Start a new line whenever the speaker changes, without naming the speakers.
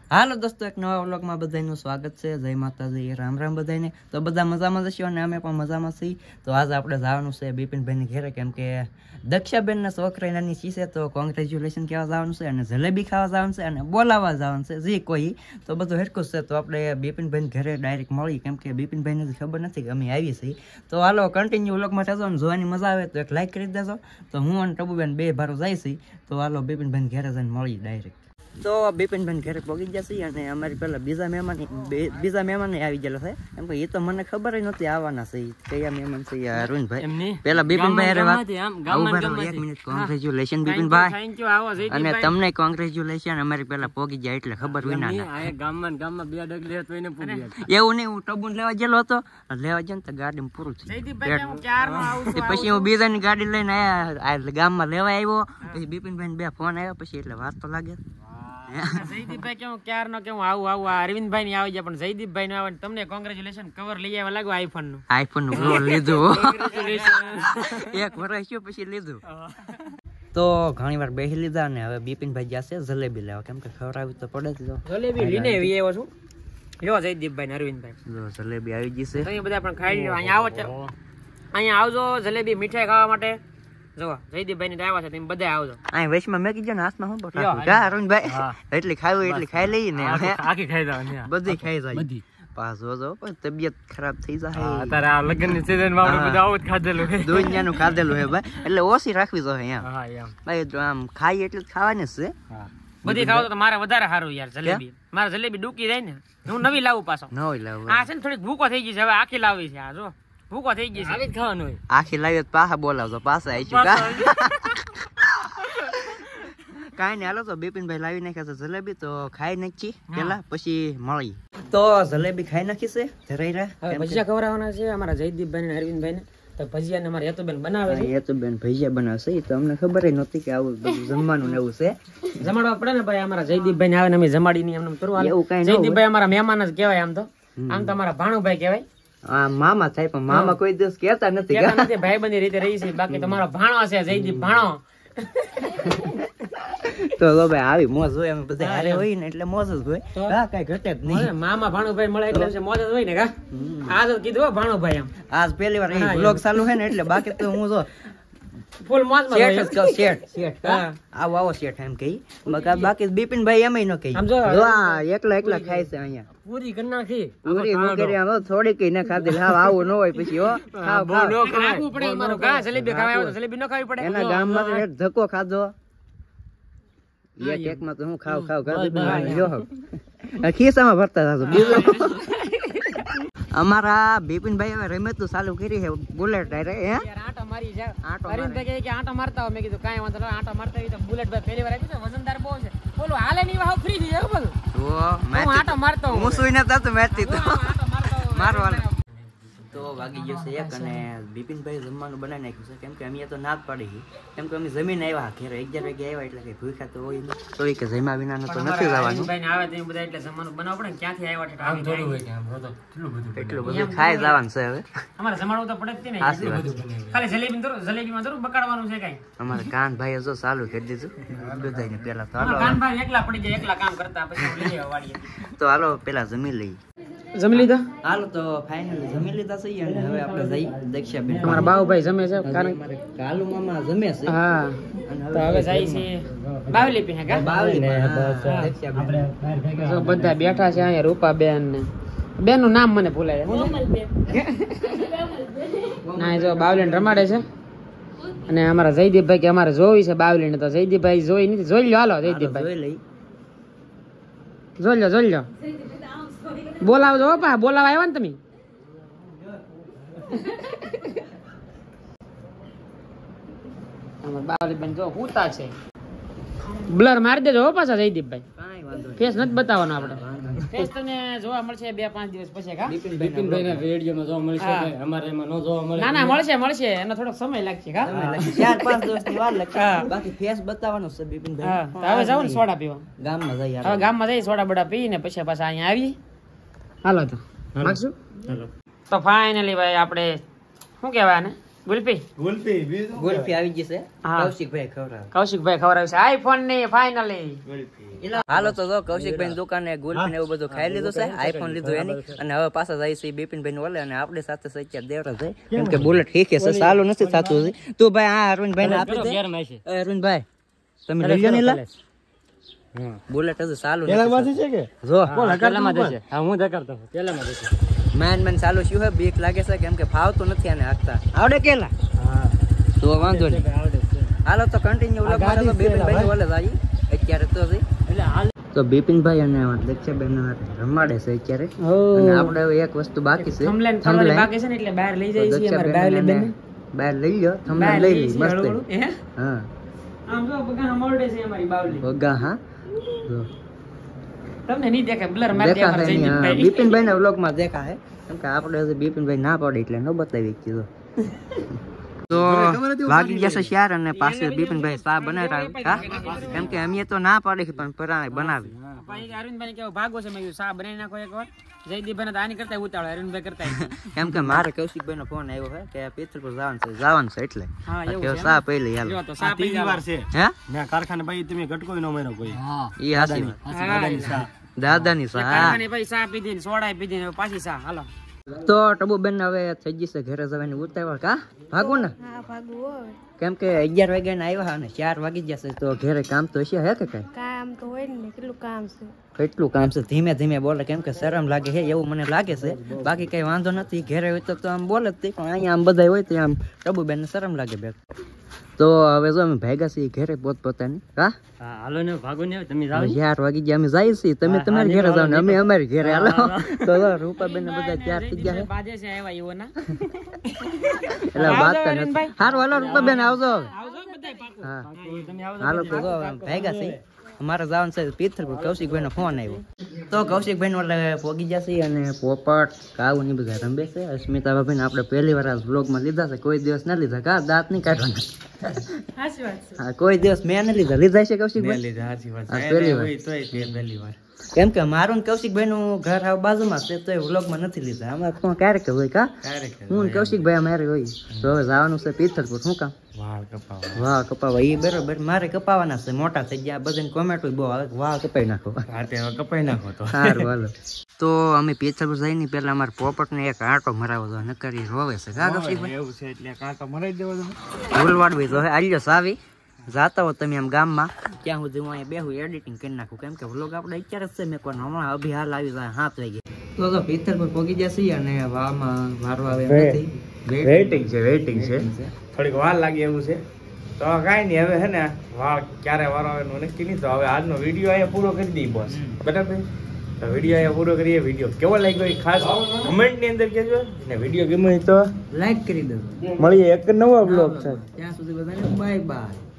હાલો દોસ્તો, એક નવા વ્લોગમાં બધાનું સ્વાગત છે. જય માતાજી, રામ રામ બધાને. તો બધા મજામાં જશો અને અમે પણ મજામાં છીએ. તો આજે આપણે જવાનું છે બિપિનભાઈની ઘરે, કેમ કે દક્ષાબેનના છોકરા નાની છે, તો કોંગ્રેચ્યુલેશન કહેવા જવાનું છે અને જલેબી ખાવા જવાનું છે અને બોલાવવા જવાનું છે જે કોઈ. તો બધું હેરકું છે. તો આપણે બિપિનભાઈને ઘરે ડાયરેક્ટ મળી, કેમ કે બિપિનભાઈને ખબર નથી કે અમે આવી છીએ. તો હાલો કન્ટિન્યુ વ્લોગમાં થશો અને જોવાની મજા આવે તો એક લાઈક કરી દેજો. તો હું અને ટબુબેન બે ભારો જાય છે. તો હાલો બિપિનભાઈને ઘરે જઈને મળી ડાયરેક્ટ. તો બિપિનભાઈ ઘરે પહોંચી જશે અને અમારી પેલા બીજા મહેમાન આવી ગયેલા છે, કેમ કે એ તો મને ખબર નથી આવવાના છે. કયા મહેમાન છે? અરુણભાઈ. પેલા બિપિનભાઈ એક મિનિટ, કોંગ્રેચ્યુલેશન બિપિનભાઈ, અને તમને કોંગ્રેચ્યુલેશન. અમારી પેલા પહોંચી જાય એટલે ખબર હોય ના ગામમાં બે ડગલે એવું નહીં. હું ટબુન લેવા ગયેલો હતો, લેવા ગયો ને તો ગાડી પૂરું થયું. પછી હું બીજાની ગાડી લઈને આવ્યા, ગામમાં લેવા આવ્યો. પછી બિપિનભાઈ બે ફોન આવ્યો, પછી એટલે વાત તો લાગે.
જયદીપભાઈ કેવું ક્યાર નો કેવું આવું અરવિંદભાઈ ની આવી જાય, પણ જયદીપભાઈ નો આવે. તમને કોંગ્રેચ્યુલેશન કવર લઈ આવ્યા લાગુ આઈફોન નું
લીધું. એક વર્ષ થયો પછી લીધું. તો ઘણી વાર બેસી લીધા ને હવે બિપિનભાઈ જશે જલેબી લેવા, કેમ કે ખવડાવી તો પડે જ.
જલેબી લઈને આવ્યો છું. લ્યો જયદીપભાઈ ને અરવિંદભાઈ,
જલેબી આવી ગઈ છે.
તમે બધા પણ ખાઈ લો. અહીંયા આવજો જલેબી મીઠાઈ ખાવા માટે. જો જયદીપભાઈ ને આવ્યા છે, તમે બધા આવજો.
અહીં વૈશમાં મેં કીધું ને હાથમાં હું બટાકા અરુણભાઈ એટલી ખાવી એટલી ખાઈ લઈએ ને,
આખી ખાઈ જાય
બધી ખાઈ જાય બધી. પાછો જો તબિયત ખરાબ થઈ જાય.
અત્યારે આ લગ્ન ની સીઝન માં આપણે બધા આવું જ ખાધેલું છે,
દુનિયાનું ખાધેલું છે ભાઈ, એટલે ઓછી રાખવી જોઈએ એમ ભાઈ. આમ ખાઈ એટલે ખાવાની જ છે.
બધી ખાવ તો મારે વધારે સારું યાર. જલેબી મારે જલેબી ડૂકી જાય ને, હું નવી લાવું પાછો.
નવી લાવું
આ છે ને થોડીક ભૂકો થઈ ગઈ છે, હવે આખી લાવી છે. આ જો ભૂકો થઈ ગઈ છે, આવી જ ખાવાનું હોય.
આખી લાવી પાછા બોલાવજો, પાછા આવીશું. કાંઈ નહીં, હાલો તો બિપિનભાઈ લાવી નાખ્યા છે જલેબી, તો ખાઈ નાખી પેલા પછી મળી. તો જલેબી ખાઈ નાખી છે ધરાઈ.
ભજીયા ખવડાવવાના છે અમારા જયદીપભાઈ ને અરવિંદભાઈ ને. તો ભજીયા ને અમારા હેતુબેન બનાવે છે.
હેતુબેન ભજીયા બનાવશે, તો અમને ખબર નહોતી કે આવું બધું જમવાનું એવું છે.
જમાડવા પડે ને ભાઈ. અમારા જયદીપભાઈ ને આવે ને અમે જમાડી નહીં એમને કરવું. એવું કઈ જયદીપભાઈ અમારા મહેમાન જ કહેવાય. આમ તો અમારા ભાણુભાઈ કહેવાય.
મામા થાય, પણ મામા કોઈ દિવસ કેતા નથી.
ભાઈબંધી રીતે રહી છે. બાકી તમારો ભાણો છે જયદીપ ભાણો.
તો ભાઈ આવી મોજ હોય, અમે બધા હારે હોય ને એટલે મોજ જ હોય. કઈ ઘટે જ નહીં.
મામા ભાણુભાઈ મળે એટલે મોજ જ હોય ને. આ તો કીધું ભાણુભાઈ એમ
આજ પહેલી વાર બ્લોગ ચાલુ છે ને, એટલે બાકી તો હું જો
ફૂલ મોજ માં
શેઠ આવો શેઠ એમ કહી. બાકી બિપિનભાઈ એમ ન કહી. એકલા ખાય છે અહીંયા.
પૂરી કરી નાખી,
પૂરી કરી થોડી કઈ ના ખાધી. આવું ન હોય પછી
જલેબી ન ખાવી પડે.
એના ગામમાં ધક્કો ખાધો એક માં તો હું ખાવ ખિસ્સામાં ભરતા થતો. બીજું અમારા બિપિનભાઈ હવે રમત નું ચાલુ કરી છે, બુલેટ ટાયર.
આંટો મારી જાય. આંટો મારતા હોય. મેં કીધું કાંઈ વાંધો નહીં, આંટો મારતા હોય તો બુલેટ ભાઈ પહેલી વાર આવી છે. વજનદાર બહુ છે. બોલો હાલે નહીં વાવ ફ્રી થઈ જાય બધું. હું આંટો મારતો હું સુઈ નતા તો મેચતી તો મારવા.
તો વાગી ગયો છે એક, અને બિપિનભાઈ જમવાનું બનાવી નાખ્યું છે, કેમ કે અમે તો ના જ પાડી. કેમ કે અમે જમીન આવ્યા ઘેર 11 વાગે આવ્યા, એટલે કઈ ભૂખા તો હોય નહીં. તો કે જમ્યા વિના તો નથી જવાનું.
આવે તો બધા એટલે જમવાનું બનાવવું પડે. ક્યાંથી આવ્યા
એટલું બધું ખાઈ જવાનું છે. હવે
અમારે જમાડવું તો પડે જ ને. ખાલી જલેબીમાં જરૂર બકાડવાનું છે કઈ.
અમારે કાનભાઈ જો ચાલુ કરી દીધું બધાને. પેલા તો
કાનભાઈ એકલા પડી જાય, એકલા કામ કરતા. પછી લઈ વાડીએ.
તો હાલો પેલા જમી લઈએ.
જમી લીધા?
હાલો તો ફાઇનલી જમી લીધા છે. અને હવે આપણે જઈ દક્ષાબેન.
અમારા બાઉભાઈ જમે છે, કારણ
કાલુ મામા જમે છે.
હા, તો હવે જાય છે બાવલી પીને. કા
બાવલી દક્ષાબેન
બધા બેઠા છે અહીંયા. રૂપાબેન ને બેન નું નામ મને ભૂલાય ના. જો બાવલી ને રમાડે છે. અને અમારા જયદીપભાઈ કે અમારે જોવી છે બાવલી ને. તો જયદીપભાઈ જોઈ નથી. જોઈ લો હાલો જયદીપભાઈ, જોઈ લો. બોલાવજો પા, બોલાવા આવ્યા ને તમે. બાવલીબેન જો હુતા છે. બ્લર મારી દેજો હો પાછા જયદીપભાઈ. ફેસ નથી બતાવવાનો આપણે. ફેસ તમને જોવા મળશે 2-5 દિવસ પછી. કા બિપિનભાઈ ના વિડિયોમાં જોવા મળશે, અમારે એમાં ન જોવા મળે. ના મળશે. એનો થોડો સમય લાગશે. કા
4-5 દિવસની વાર લાગશે. બાકી ફેસ બતાવવાનો છે બિપિનભાઈ.
હવે જાવ ને સોડા પીવા
ગામમાં જઈએ.
હવે ગામમાં જઈ સોડા બડા પીને પછી પાછા અહીંયા આવી. હાલો તો માગશું. તો ફાઇનલી ભાઈ આપણે શું કહેવાય ને ગુલ્ફી
ગુલ્ફી આવી ગઈ છે
હા.
કૌશિકભાઈ ખવડાવે.
કૌશિકભાઈ ખવડાવે છે આઈફોન ની ફાઇનલી.
હાલો તો જો કૌશિકભાઈ દુકાને ગુલ્ફી ને એવું બધું ખાઈ લીધું છે, આઈફોન લીધું એની, અને હવે પાછા જાય છે બિપિનભાઈ ને ઓલે, અને આપણી સાથે સચ્ચા દેવરા છે કેમ કે બુલેટ શીખે છે, ચાલુ નથી થતું હજી. તું ભાઈ આ અરવિંદભાઈ ને આપી દે. અરવિંદભાઈ તમે લઈ લો ને લા. બુલેટ હજુ ચાલુ નથી. જો મેન ચાલુ શું હે, બીક લાગે છે કેમ કે ફાવતું નથી આને હાંકતા. આવડે કેલા તો વાંધો નહીં. હાલો તો કન્ટિન્યુ વ્લોગ માં તો બિપિનભાઈ ઓલે જાય અત્યારે તો જઈ. તો બિપિનભાઈ અને દક્ષાબેન રમાડે છે અત્યારે, અને આપણે હવે એક વસ્તુ બાકી છે,
થંબલેન બાકી છે ને એટલે બહાર લઈ જાય છે અમારે બાવલી બેન.
બહાર લઈ લો, થંબલેન લઈ લી મસ્ત. હા
આમ જો બગા મોરડે છે અમારી બાવલી.
વગા હા જો
તમને નહીં દેખાય, બ્લર મારી દે અમારે જયદીપભાઈ.
બિપિનભાઈ ના વ્લોગ માં દેખા હે કેમ કે આપણે હજી બિપિનભાઈ ના પડે એટલે ન બતાવી કીધું. તો વાગી ગયા છે 4 અને પાછળ બિપિનભાઈ ચા બનાવતા કેમ કે અમે તો ના પાડી પણ પરાણે બનાવી.
અરવિંદભાઈ કેવો ભાગો છે, મેં સા બનાવી નાખો એકવાર. જયદીપભાઈ આની કરતા ઉતાવળ, અરવિંદભાઈ કરતા.
કેમ કે મારે કૌશિકભાઈ નો ફોન આવ્યો છે કે પિત્તરપુર જવાનું છે એટલે
હા એવું
કે સા પહેલી હાલ.
જો તો સા પી વાર છે
હે
ના કારખાને ભાઈ તમે ગટકોઈ નો મેરો કોઈ.
હા
ઈ હાસી દાદાની સા.
કારખાને ભાઈ સા પીધી ને સોડા પીધી ને પાછી સા. હાલો
તો ટબુબેન હવે થઈ જશે ઘરે જવાની ઉતાવળ. કા ભાગો ને કેમ કે 11 વાગ્યા આવ્યા અને 4 વાગી જશે તો ઘરે કામ તો હશે હે કે કઈ
કામ તો હોય ને, કેટલું કામ છે.
કેટલું કામ છે. ધીમે ધીમે બોલે કેમ કે શરમ લાગે છે એવું મને લાગે છે, બાકી કઈ વાંધો નથી. ઘરે હોય તો આમ બોલે જ તે, પણ અહીંયા આમ બધા હોય તો આમ ટબુબેન ને શરમ લાગે બે. તો હવે જો અમે ભાગ્યા છીએ ઘરે પોતપોતાની. હા
હાલો ને ભાગો ને તમે
4 વાગી ગયા અમે જાય છીએ, તમે તમારી ઘરે જાવ ને અમે અમારી ઘરે. હાલો તો રૂપાબેન ને બધા તૈયાર થઈ ગયા છે.
બાજે છે આવ્યા એવો ના
એટલે વાત નથી. હારું હાલો રૂપાબેન આવજો.
આવજો બધાય પાકું.
હા
તમે આવજો.
હાલો તો જો ભાગ્યા છીએ. અમારે જવાનું છે પિત્તરપુર. કૌશિકભાઈ નો ફોન આવ્યો તો કૌશિકભાઈ નો એટલે પોગી જશે, અને પોપટ કાવું ને બધા રમે છે. અસ્મિતા ભાભી ને આપણે પહેલી વાર આ વ્લોગ માં લીધા છે, કોઈ દિવસ ના લીધા. કા દાંત નહીં કાઢવાના.
સાચી વાત છે.
હા કોઈ દિવસ મેં ન લીધા. લીધા છે કૌશિકભાઈ? હા, પહેલી વાર. કેમ કે મારું ને કૌશિકભાઈ નું ઘર હવે બાજુમાં છે તો એ વ્લોગ માં નથી લીધા. અમારે તો ક્યારેક હોય. કા હું ને કૌશિકભાઈ અમારે હોય. તો હવે જવાનું છે પિત્તરપુર. શું કામ? વાહ કપાવા. એ બરોબર મારે કપાવાના છે, મોટા થઈ ગયા. બધાને કોમેન્ટ બહુ આવે વાહ કપાઈ નાખો. સારું હાલો. તો અમે પિત્તરપુર જઈને પેલા અમારે પોપટ ને એક આંટો મરાવો તો નકરી રોવે છે. કા કૌશિકભાઈ?
એવું છે એટલે કાંટો મરાઈ દેવો તમે.
ભૂલવાડવી તો આલ્યો સાવી જાતા હો તમે આમ ગામમાં, ત્યાં સુધી હું અહીંયા બેહું એડિટિંગ કરી નાખું કેમ કે વ્લોગ આપણે અત્યારે જ છે. મેં કોઈ હમણાં અભી હાલ આવી જાય 7 વાગે. તો પિત્તરપુર પહોંચી જશે અને વારમાં વારવા આવે એમ નથી.
વેઇટિંગ છે થોડીક વાર લાગે એવું છે. તો કાંઈ નહીં, હવે હે ને વાળ ક્યારે વાર આવે એનું નક્કી નહીં. તો હવે આજનો વિડીયો અહીંયા પૂરો કરી દઈએ બોસ. બરાબર, તો વિડીયો અહીંયા પૂરો કરીએ. વિડીયો કેવો લાગ્યો એ ખાસ કમેન્ટની અંદર કહેજો, ને વિડીયો ગમે તો
લાઈક કરી દો.
મળીએ એક નવો બ્લોગ છે.
ત્યાં સુધી બધાને બાય બાય.